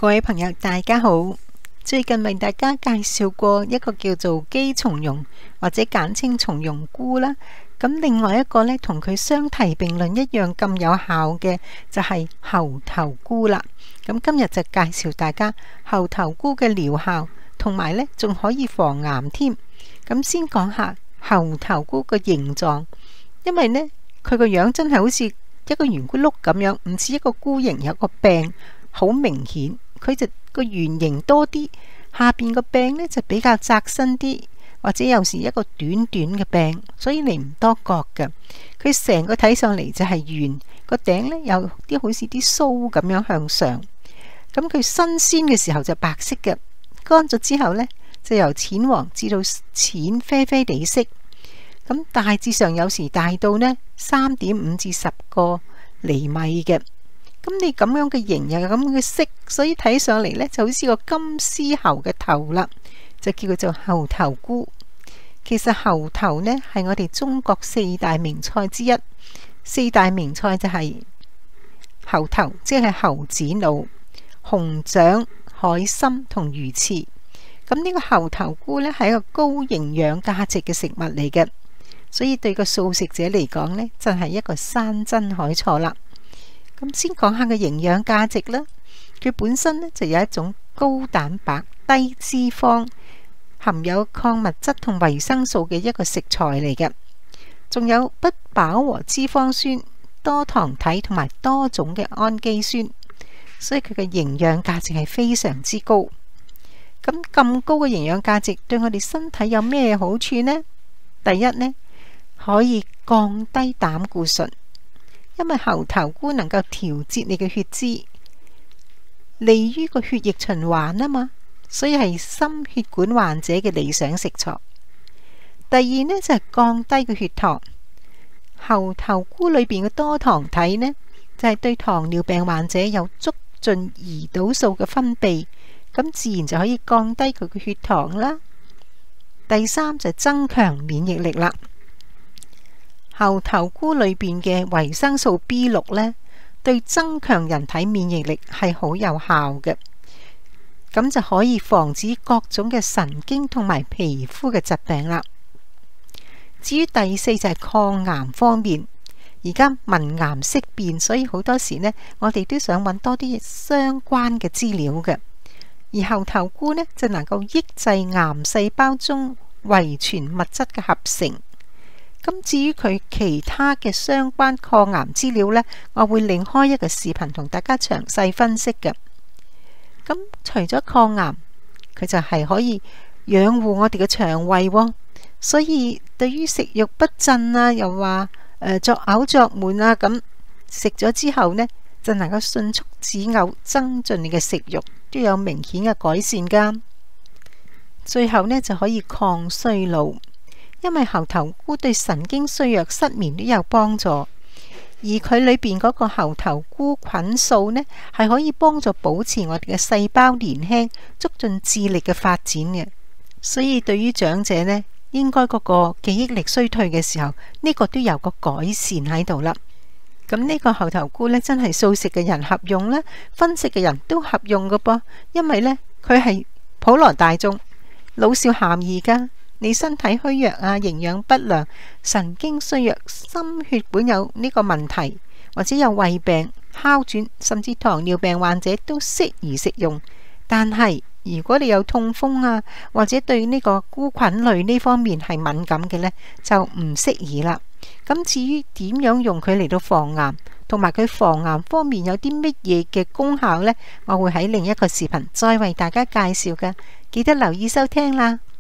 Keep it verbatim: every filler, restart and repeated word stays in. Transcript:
各位朋友大家好，最近為大家介紹過一個叫做姬松茸或者簡稱松茸菇啦。咁另外一個呢，同佢相提並論一樣咁有效嘅就係猴頭菇啦。咁今日就介紹大家猴頭菇嘅療效，同埋呢仲可以防癌添。咁先講下猴頭菇個形狀，因為呢佢個樣真係好似一個圓咕碌咁樣，唔似一個菇形有個柄，好明顯。佢就個圓形多啲，下邊個柄呢就比較窄身啲，或者有時一個短短嘅柄，所以你唔多覺嘅。佢成個睇上嚟就係圓，個頂呢有啲好似啲鬚咁樣向上。咁佢新鮮嘅時候就白色嘅，乾咗之後呢就由淺黃至到淺啡啡地色。咁大致上有時大到呢三點五至十個厘米嘅。咁你咁樣嘅形又有咁嘅色，所以睇上嚟呢就好似個金絲猴嘅頭啦，就叫佢做猴頭菇。其實猴頭呢係我哋中國四大名菜之一，四大名菜就係猴頭，即係猴子腦、熊掌、海參同魚翅。咁呢個猴頭菇呢係一個高營養價值嘅食物嚟嘅，所以對個素食者嚟講呢，真係一個山珍海錯啦。咁先講下個營養價值啦。佢本身呢就有一種高蛋白、低脂肪、含有礦物質同維生素嘅一個食材嚟嘅，仲有不飽和脂肪酸、多糖體同埋多種嘅氨基酸，所以佢嘅營養價值係非常之高。咁咁高嘅營養價值對我哋身體有咩好處呢？第一呢，可以降低膽固醇。因為猴頭菇能夠調節你嘅血脂，利於個血液循環啊嘛，所以係心血管患者嘅理想食材。第二呢，就係降低個血糖。猴頭菇裏邊嘅多糖體呢，就係對糖尿病患者有促進胰島素嘅分泌，咁自然就可以降低佢嘅血糖啦。第三就係增強免疫力啦。猴頭菇裏邊嘅維生素 B 六 呢，對增強人體免疫力係好有效嘅，咁就可以防止各種嘅神經同埋皮膚嘅疾病啦。至於第四就係抗癌方面，而家聞癌色變，所以好多時呢，我哋都想揾多啲相關嘅資料嘅。而猴頭菇呢，就能夠抑制癌細胞中遺傳物質嘅合成。咁至於佢其他嘅相關抗癌資料呢，我會另開一個視頻同大家詳細分析嘅。咁除咗抗癌，佢就係可以養護我哋嘅腸胃喎。所以對於食慾不振啊，又話誒作嘔作悶啊，咁食咗之後呢，就能夠迅速止嘔，增進你嘅食慾，都有明顯嘅改善噶。最後呢，就可以抗衰老。因為猴頭菇對神經衰弱、失眠都有幫助，而佢裏邊嗰個猴頭菇菌素呢，係可以幫助保持我哋嘅細胞年輕，促進智力嘅發展嘅。所以對於長者呢，應該嗰個記憶力衰退嘅時候，呢個都有個改善喺度啦。咁呢個猴頭菇呢，真係素食嘅人合用啦，葷食嘅人都合用㗎噃，因為呢，佢係普羅大眾，老少咸宜噶。你身體虛弱啊，營養不良、神經衰弱、心血管有呢個問題，或者有胃病、哮喘，甚至糖尿病患者都適宜食用。但係如果你有痛風啊，或者對呢個菇菌類呢方面係敏感嘅呢，就唔適宜啦。咁至於點樣用佢嚟到防癌，同埋佢防癌方面有啲乜嘢嘅功效呢？我會喺另一個視頻再為大家介紹嘅，記得留意收聽啦。